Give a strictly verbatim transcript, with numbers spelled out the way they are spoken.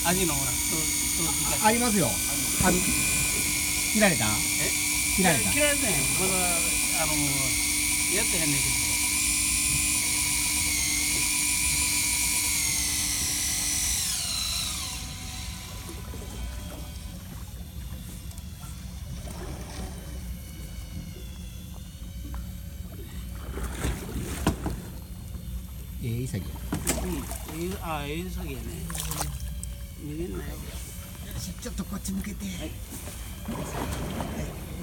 味のほら、そう、そう、 ありますよ。あの、切られた？ え？ 切られた？ 切られてへん。まだ、あの、やってへんねんけど。 ええ、潔い。 うん、ええ、あ、ええ潔いやね。逃げんなよ。 ちょっとこっち向けて。はい。はい。